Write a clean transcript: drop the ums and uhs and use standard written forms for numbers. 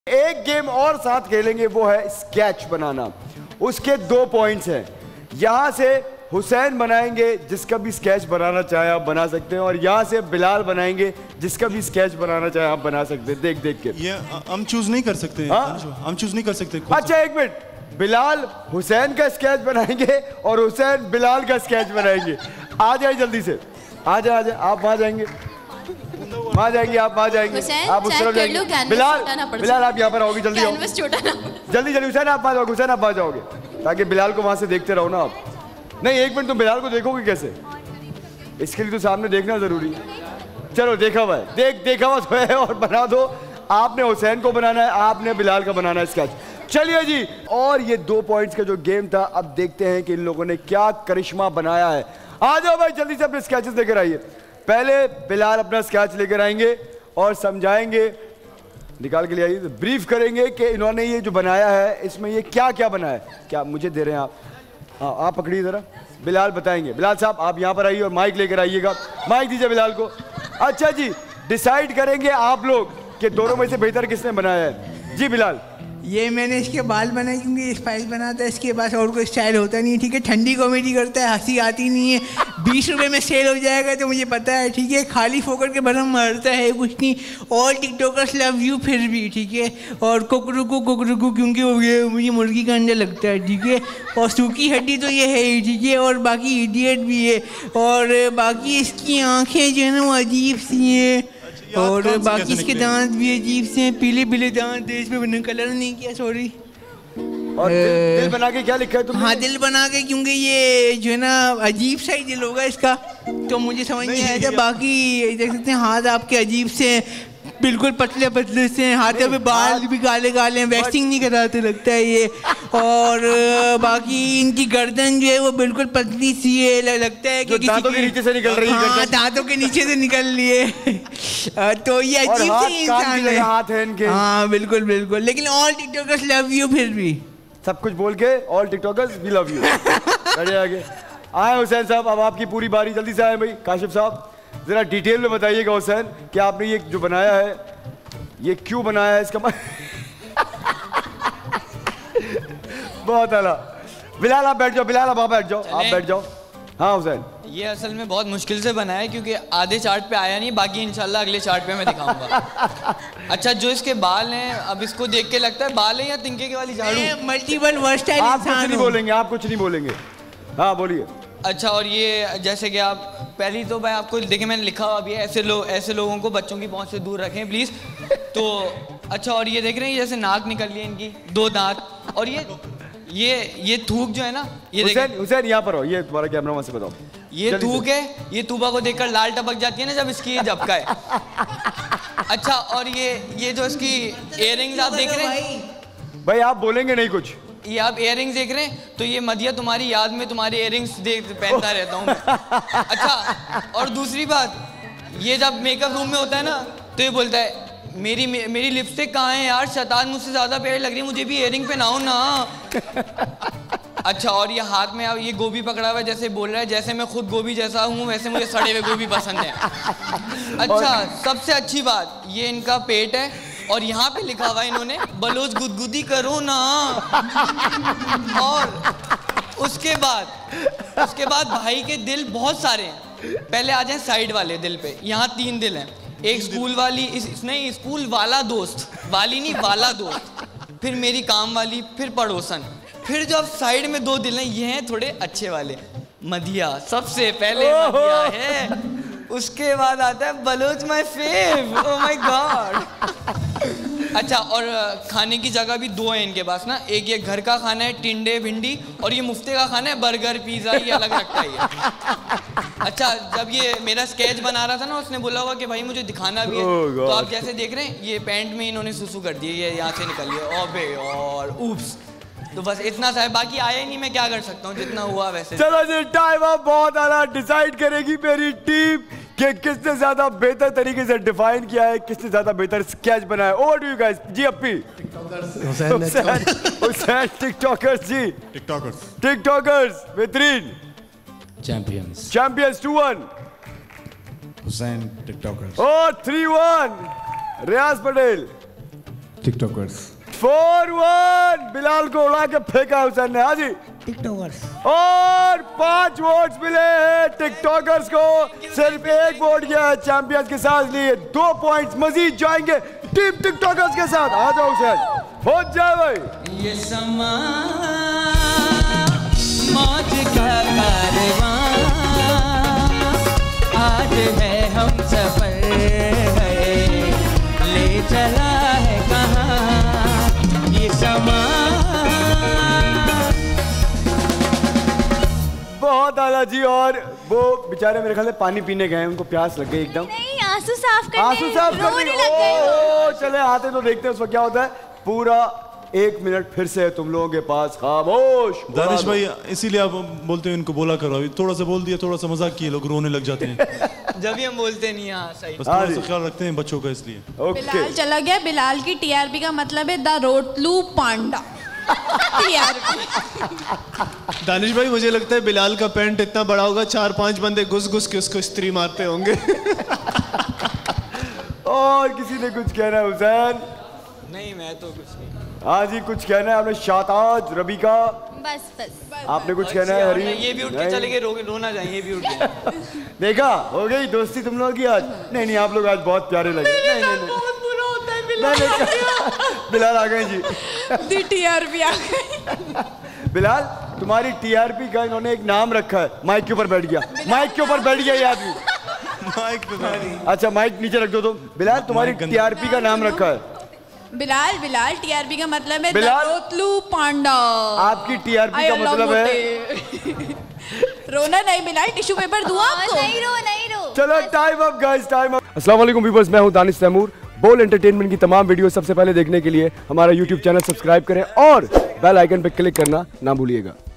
एक गेम और साथ खेलेंगे, वो है स्केच बनाना। उसके 2 पॉइंट्स हैं। यहां से हुसैन बनाएंगे, जिसका भी स्केच बनाना चाहे आप बना सकते हैं, और यहाँ से बिलाल बनाएंगे, जिसका भी स्केच बनाना चाहे आप बना सकते हैं। देख देख के ये हम चूज नहीं कर सकते। हम चूज नहीं कर सकते। अच्छा एक मिनट, बिलाल हुसैन का स्केच बनाएंगे और हुसैन बिलाल का स्केच बनाएंगे। आ जाए जल्दी से, आ जाए, आप वहां जाएंगे, वहां जाएंगे, आप वहां जाएंगे, आप उस तरफ जाएंगे। बिलाल आप यहाँ पर आओगे, जल्दी आओ, जल्दी जल्दी। हुसैन आप वहां जाओगे, हुसैन आप वहां जाओगे, ताकि बिलाल को वहां से देखते रहो ना आप। नहीं एक मिनट, तुम बिलाल को देखोगे कैसे? इसके लिए तो सामने देखना जरूरी है। चलो देखा हुआ है, देखा हुआ तो है, और बना दो। आपने हुसैन को बनाना है, आपने बिलाल का बनाना है स्केच। चलिए जी, और ये 2 पॉइंट्स का जो गेम था, अब देखते हैं कि इन लोगों ने क्या करिश्मा बनाया है। आ जाओ भाई, जल्दी से अपने स्केचेस लेकर आइए। पहले बिलाल अपना स्केच लेकर आएंगे और समझाएंगे, निकाल के लिए आइए, ब्रीफ करेंगे कि इन्होंने ये जो बनाया है, इसमें ये क्या क्या बनाया है। क्या मुझे दे रहे हैं आप? हाँ आप पकड़िए ज़रा, बिलाल बताएंगे। बिलाल साहब आप यहाँ पर आइए और माइक लेकर आइएगा, माइक दीजिए बिलाल को। अच्छा जी, डिसाइड करेंगे आप लोग कि दोनों में से बेहतर किसने बनाया है। जी बिलाल। ये मैंने इसके बाल बनाए क्योंकि ये स्टाइल बनाता है, इसके पास और कोई स्टाइल होता नहीं है। ठीक है, ठंडी कॉमेडी करता है, हंसी आती नहीं है। 20 रुपये में सेल हो जाएगा तो मुझे पता है। ठीक है, खाली फोकट के भरम मारता है, कुछ नहीं। ऑल टिकटॉकर्स लव यू फिर भी। ठीक है, और कुकरुकू क्योंकि वो ये मुझे मुर्गी का अंडा लगता है। ठीक है, और सूखी हड्डी तो ये है ही। ठीक है, और बाकी इडियट भी है, और बाकी इसकी आँखें जो है ना वो अजीब सी हैं, और बाकी इसके दांत भी अजीब से हैं, पीले पीले दांत है, इसमें मैंने कलर नहीं किया, सॉरी। और दिल बना के क्या लिखा है तुमने? हाँ दिल बना के, क्योंकि ये जो है ना अजीब सा ही दिल होगा इसका, तो मुझे समझ नहीं आया था। बाकी देख सकते हैं हाथ आपके अजीब से, बिल्कुल पतले पतले से, हाथों पे बाल भी काले काले हैं, वैक्सिंग नहीं कराते लगता है ये। और बाकी इनकी गर्दन जो है वो बिल्कुल पतली सी है, लगता है कि दांतों के नीचे से निकल रही है। हाँ दांतों के नीचे से निकल रही है। तो ये अजीब से इंसान है। हाथ है इनके। हाँ बिल्कुल बिल्कुल, लेकिन ऑल टिकटॉकर्स लव यू फिर भी। सब कुछ बोल के all TikTokers we love you. बढ़िया, आगे आए हुसैन साहब, अब आपकी पूरी बारी, जल्दी से आए भाई। काशिफ साहब जरा डिटेल में बताइएगा हुसैन कि आपने ये जो बनाया है ये क्यों बनाया है, इसका बहुत आला। बिलाल आप बैठ जाओ, बिलाल आप बैठ जाओ, आप बैठ जाओ। हाँ हुसैन, ये असल में बहुत मुश्किल से बनाया है क्योंकि आधे चार्ट पे आया नहीं, बाकी इंशाल्लाह अगले चार्ट पे मैं दिखाऊंगा। अच्छा, जो इसके बाल हैं, अब इसको देख के लगता है बाल है या तिनके के वाली झाड़ू। मल्टीपल वर्सटाइल आप कुछ नहीं बोलेंगे, आप कुछ नहीं बोलेंगे। हाँ बोलिए। अच्छा, और ये जैसे कि आप पहली तो मैं आपको देखिए, मैंने लिखा हुआ भी है, ऐसे लोगों को बच्चों की पहुंच से दूर रखें प्लीज। तो अच्छा, और ये देख रहे हैं जैसे नाक निकल रही है इनकी, 2 दांत, और ये थूक जो है ना, ये हुसैन यहाँ पर हो, ये तुम्हारा कैमरा वहां से बताओ। ये थूक है, ये तूबा को देखकर लाल टपक जाती है ना जब इसकी ये झपका है। अच्छा, और ये जो इसकी इयररिंग्स आप देख रहे हैं भाई, आप बोलेंगे नहीं कुछ। ये आप इयररिंग्स देख रहे हैं, तो ये मदिया तुम्हारी याद में तुम्हारे इयररिंग्स पहनता रहता हूँ मैं। अच्छा, और दूसरी बात, ये जब मेकअप रूम में होता है ना तो ये बोलता है मेरी लिपस्टिक कहाँ है यार, शैतान मुझसे ज्यादा प्यारी लग रही है, मुझे भी इयररिंग पहनाओ ना। अच्छा, और ये हाथ में ये गोभी पकड़ा हुआ है, जैसे बोल रहा है जैसे मैं खुद गोभी जैसा हूँ वैसे मुझे सड़े हुए गोभी पसंद है। अच्छा, सबसे अच्छी बात ये इनका पेट है, और यहाँ पे लिखा हुआ है इन्होंने बलोच गुदगुदी करो ना। और उसके बाद भाई के दिल बहुत सारे हैं। पहले आ जाए साइड वाले दिल पे, यहाँ 3 दिल हैं। एक स्कूल वाली, नहीं स्कूल वाला दोस्त, वाली नहीं वाला दोस्त, फिर मेरी काम वाली, फिर पड़ोसन, फिर जो अब साइड में 2 दिल हैं ये हैं थोड़े अच्छे वाले। मदिया सबसे पहले मदिया है, उसके बाद आता है Baloch my fav. Oh my god. अच्छा, और खाने की जगह भी 2 है इनके पास ना, एक ये घर का खाना है टिंडे भिंडी, और ये मुफ्ते का खाना है बर्गर पिज़्ज़ा, ये अलग रखता है। अच्छा, जब ये मेरा स्केच बना रहा था ना, उसने बोला होगा कि भाई मुझे दिखाना भी है। तो आप जैसे देख रहे हैं ये पैंट में इन्होंने सुसु कर दिया, ये यहाँ से निकल गया, ओबे और ऊप्स। तो बस इतना सा है, बाकी आया ही नहीं, मैं क्या कर सकता हूँ, जितना हुआ वैसे। चलो जी, टाइम अब बहुत आला। डिसाइड करेगी मेरी टीम कि किसने ज्यादा बेहतर तरीके से डिफाइन किया है, किसने ज्यादा बेहतर स्केच बनाया। Over to you guys. जी अप्पी। हुसैन टिकटॉकर्स जी। टिकटॉकर्स बेहतरीन। चैंपियंस 2-1। हुसैन टिकटॉकर्स। और 3-1 रियाज पटेल। टिकटॉकर्स। 4-1 बिलाल को उड़ा के फेंका हुसैन ने। हाँ जी टिकटॉकर्स। और 5 वोट्स मिले हैं टिकटॉकर्स को, सिर्फ 1 वोट गया है चैंपियंस के साथ लिए। 2 पॉइंट्स मजीद जाएंगे टीम टिकटॉकर्स के साथ। आ जाओ हुसैन, पहुंच जाए भाई। ये समा मौज का कारवां आज है हम सफर है, ले चला है कहाँ ये समा। बहुत आला जी। और वो बेचारे मेरे ख्याल से पानी पीने गए, उनको प्यास लग गई एकदम। नहीं, आंसू साफ करने, आंसू साफ रोने करने। लग गए। ओ चले आते तो देखते हैं उसमें क्या होता है। पूरा 1 मिनट फिर से तुम लोगों के पास, खामोश। दानिश भाई इसीलिए आप बोलते हैं इनको बोला करो, अभी थोड़ा सा बोल दिया, थोड़ा सा मजाक किए, लोग रोने लग जाते हैं। जब भी हम बोलते नहीं, हाँ सही। बस थोड़ा सा ख्याल रखते हैं बच्चों का, इसलिए। बिलाल चला गया। बिलाल की टीआरपी का मतलब है द रोटलू पांडा। दानिश भाई मुझे लगता है बिलाल का पैंट इतना बड़ा होगा, 4-5 बंदे घुस घुस के उसको इस्त्री मारते होंगे। और किसी ने कुछ कहना है हुसैन? नहीं, मैं तो कुछ नहीं। हाँ जी कुछ कहना है आपने? शाताज, रबीका, बस आपने कुछ कहना है? हरी, ये भी उठ के चले गए, रोना जाए, ये भी उठ गए। देखा हो गई दोस्ती तुम लोगों की आज। नहीं नहीं आप लोग आज बहुत प्यारे लगे। नहीं नहीं बहुत बुरा होता है बिलाल आ गए जी। टीआरपी आ गई। बिलाल तुम्हारी टीआरपी का इन्होंने एक नाम रखा है, माइक के ऊपर बैठ गया। माइक के ऊपर बैठ गया ये आदमी। माइक पे अच्छा माइक नीचे रख दो तुम। बिलाल तुम्हारी टीआरपी का नाम रखा है बिलाल। बिलाल टीआरपी का मतलब है बिलाल, रोटलू पांडा। आपकी टीआरपी का मतलब है रोना नहीं बिलाल, टिश्यू पेपर दूं आपको? नहीं रो। चलो time up guys, time up. अस्सलाम वालेकुम व्यूअर्स, मैं हूं दानिश तैमूर। बोल एंटरटेनमेंट की तमाम वीडियो सबसे पहले देखने के लिए हमारा यूट्यूब चैनल सब्सक्राइब करें और बेल आइकन पे क्लिक करना ना भूलिएगा।